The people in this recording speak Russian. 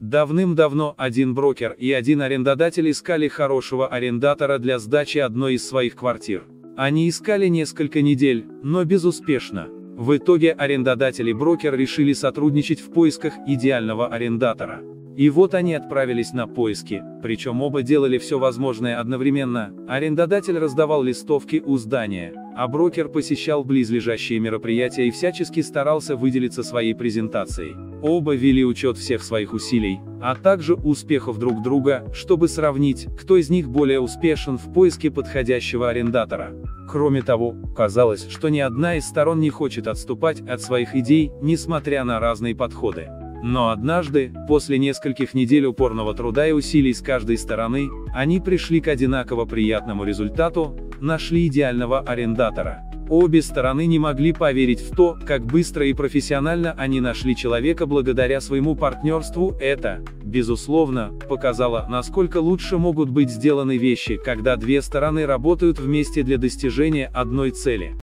Давным-давно один брокер и один арендодатель искали хорошего арендатора для сдачи одной из своих квартир. Они искали несколько недель, но безуспешно. В итоге арендодатель и брокер решили сотрудничать в поисках идеального арендатора. И вот они отправились на поиски, причем оба делали все возможное одновременно. Арендодатель раздавал листовки у здания, а брокер посещал близлежащие мероприятия и всячески старался выделиться своей презентацией. Оба вели учет всех своих усилий, а также успехов друг друга, чтобы сравнить, кто из них более успешен в поиске подходящего арендатора. Кроме того, казалось, что ни одна из сторон не хочет отступать от своих идей, несмотря на разные подходы. Но однажды, после нескольких недель упорного труда и усилий с каждой стороны, они пришли к одинаково приятному результату, нашли идеального арендатора. Обе стороны не могли поверить в то, как быстро и профессионально они нашли человека благодаря своему партнерству. Это, безусловно, показало, насколько лучше могут быть сделаны вещи, когда две стороны работают вместе для достижения одной цели.